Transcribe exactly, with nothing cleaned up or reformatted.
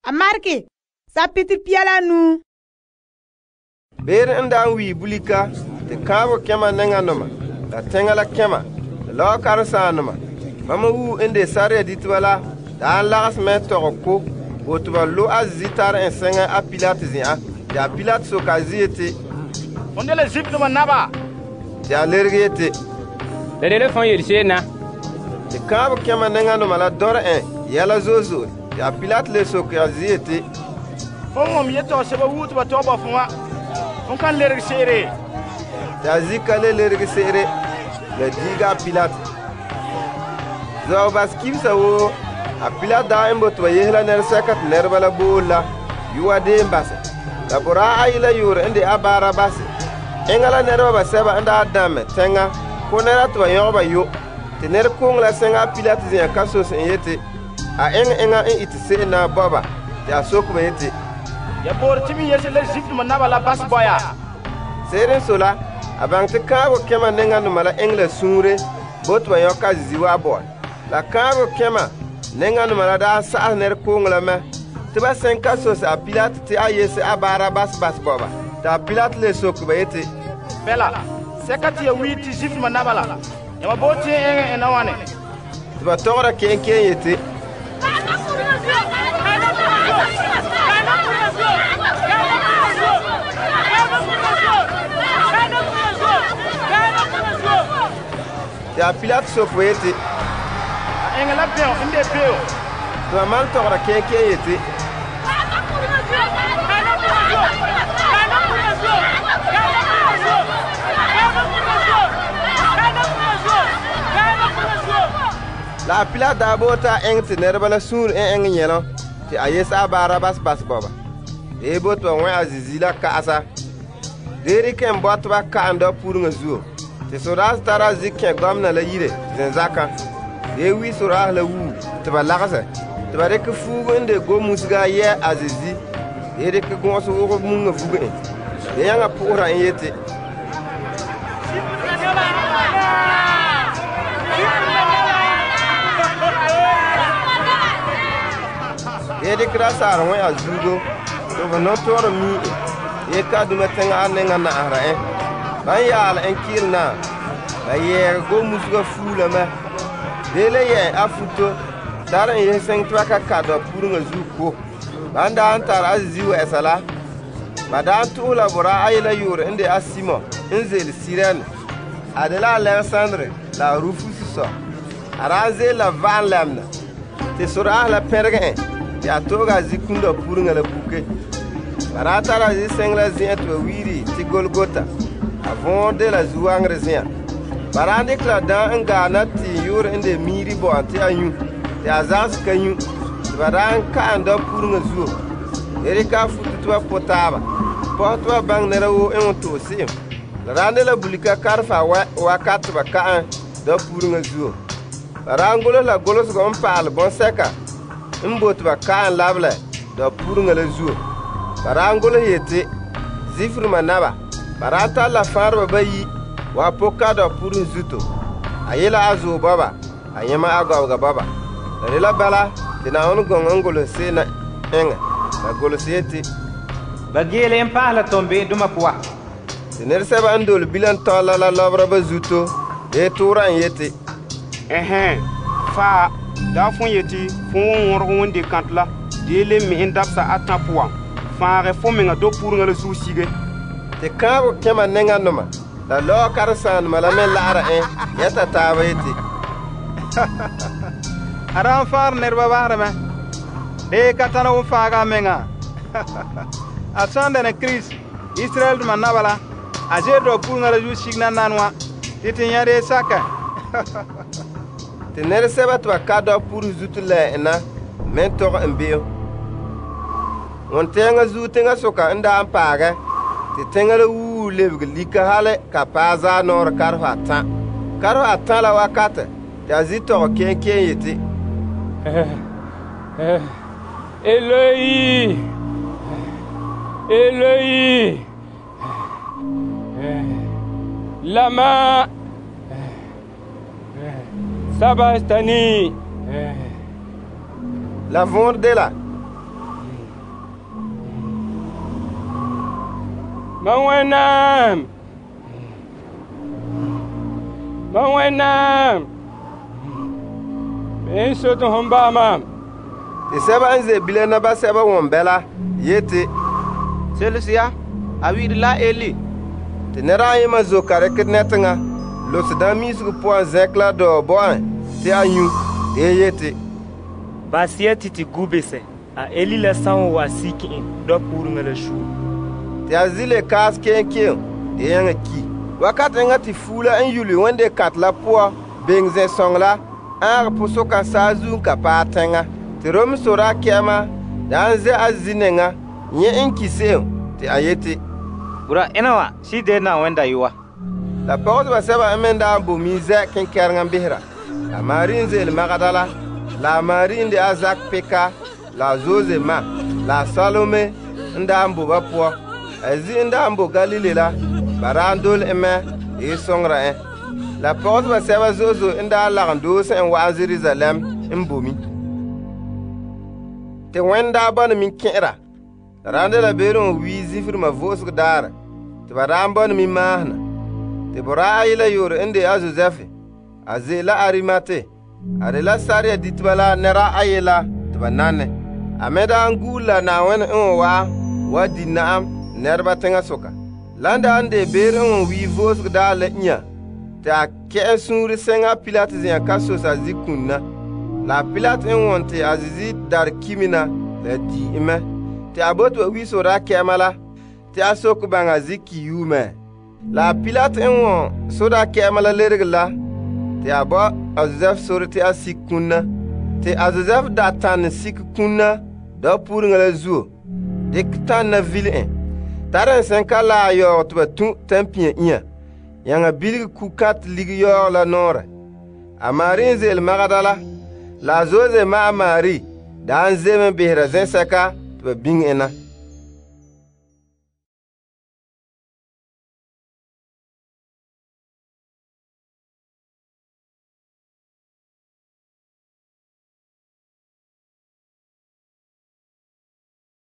A Marc, chapitre piala nu. Ber nda wi bulika te kawo kema nenga noma la tengala kema la karsa noma mama wu ende sare ditwala dan lagas me toroko otwa lo azitar en senga a Pilate zia ya Pilate so kaziete onde le zip no naba ya lergete le le fon yirse na te kawo kema nenga noma la dor en yala zozo ya Pilate le so kaziete fon mom yeto se ba wutu ba toba fuma on kan lerg sere ya zikale lerg sere le diga Pilate zo bas kimsa wo a Pilate da embo to yehla ner sakat ner bala bola yuwa de mbase la bora ayla yur ende abara base engala ner ba seba anda adame tenga ko ner to yoba yo te ner kong la senga Pilate zin kaso sen yete a enga enga en itse na baba ya sokuma yete ya bor timi yese le zip no naba la bas boya seren sola abang te kawo kema nenga no mala engle sure botwa yo ka ziwa boy la kawo kema nenga no mala da sa ner kongla me te ba sen kaso sa Pilate te ayese abara bas bas boba ta Pilate le sokuma yete bela sekati ya witi zip no naba la ya maboti en en awane te ba tora ken ken yete ya Pilate so foyete engela beo inde beo to man to ra ke ke yete la Pilate da bota engte nerbala sur en eng yelo ti ayesa bara bas bas baba e boto wa azizila kaasa deri ken botba ka ando purunga zuo te soras tara zikke gamna la yire zenzaka e wi sorah la wu te balagasa te bare ke fugo inde go musga ye azizi e de ke gonso wo munga fugo e e yanga pura en yete e de krasa ro wa azugo to va no toro mi e ka du metenga anenga na ara e ban yal en kilna ba ye go musga fula ma dele ye afuto dara ye seng twaka kado purunga zuko banda antar aziu esala badan tu labora ayla yur inde asimo inzel siren adela Alexandre la rufus so araze la van lamna te sura la perge ya toga zikunda purunga la buke barata la zisengla zietwe wiri ti Golgota avant de la zouangresia barande klada ngana ti yur inde miri bo anti anyu ti azans kanyu baran ka anda purunga zuo erika fututwa potaba potwa bang nerawo en to sim rande la bulika karfa wa wakat ba ka da purunga zuo barangolo la golos go mpal bon seka mbot ba ka labla da purunga la zuo barangolo yete zifru manaba barata la farba bayi wa poka da purun zuto ayela azu baba ayema agaw ga baba la bala dina on gongongolo sena enga la golo seti bagele en pahla tombe duma kwa diner seba andol bilan tola la lobra ba zuto e turan yete ehe fa da fon yeti fon worgo wonde kantla dele mi indapsa atapwa faare fo menga do purunga le susige te kabo kema nenga noma la lo karsan mala men lara en yata taweti aran far nerba barama de katana wo faga menga asande na Chris Israel manabala aje do purunga le susigna nanwa titinya de saka te ner seba to kado puru zutule na mentor mbeo won tenga zu tenga soka nda ampaga te tenga wu lebg lika hale kapaza nor karfata karfata la wakata ya zito ken ken yete Eloi Eloi lama sabastani la vendre de la Ma wẽnnaam Ma wẽnnaam me n sot fõn baa maam. Tɩ sɛba n ze bile naba sɛba wõn bɛla yete: Sels ya, a wɩɩd la a Eli. Tɩ ned a yẽmã zoka rɩkd ne tẽngã, los dãn-miisg pʋgã zẽk la dao baoẽ tɩ a yũ, tɩ y yete: Basia tɩ tɩ gubese, a Eli la sã n wa sik ẽ dao-pʋʋrengã la shuur. Tɩ a zɩle kaas kẽen-kẽen tɩ yẽngã ki. Wakat yẽngã tɩ fuula n yuli wẽnde kãt la pʋɔ beng zẽ-sõngla ãag pʋsʋkã saazu n ka paag tẽngã. Tɩ rom sora kɛɛmã da n zɛ a zi-nengã yẽ n ki seem tɩ a yete: Bura ẽna wã sɩ dee na wẽnda yʋa. La pɔgsbã sɛba n me n da n bomi zɛ kẽn-kɛrengã bisra. A Maari n zeel Magdala, la a Maari n de a Zak pɩka, la a Zoze ma, la a Salome n da n bo ba pʋɔ. A zi n da n bo Galile la, ba da n dol me tɩ y sõngra ẽ. La pɔgsbã sɛba zozo n da n lagem doos n wa Zerizalɛm n bomi. Tɩ wẽnd daa bãnem n kẽ'ra. La rãnda la beere n wii zifrmã vʋʋsg daarã, tɩ ba da n bãnem n maasna. Tɩ bora a ye la yoor n de a Zozɛfe, a zee la Arimate, a de la Sarya ditbã la nera a ye la tɩ ba nanne. A me da n guul la Naawẽn n wa wa di na'am nɛrba tẽngã soka. La n da n de beer n wii vʋʋsg daar la yã, tɩ a kẽ sũur sẽngã Pilat zĩa ka sos a zi-kũnnã. La a Pilat n wõn tɩ a Zezi dar kimina la di'ime, tɩ a bot wa wi sora kɛɛmã la, tɩ a sok bãnga zi-ki yuume. La a Pilat n wõ soda kɛɛmã la lerg la, tɩ a bao a Zozɛf sor tɩ a sik kũnnã. Tɩ a Zozɛf da tãnd sik kũnnã dao-pʋʋrengã la zuo, dɩk tãndã vil-ẽ. Tar n sẽn ka la a yaoog tɩ ba tũ tãn-pĩã ĩyã, yãnga bilg ku-kãt lig yaoog la noore. A Maari n zeel Magdala, la a Zoze ma a Maari da n zem n bisra zẽ-sɛka tɩ ba bĩng ẽna.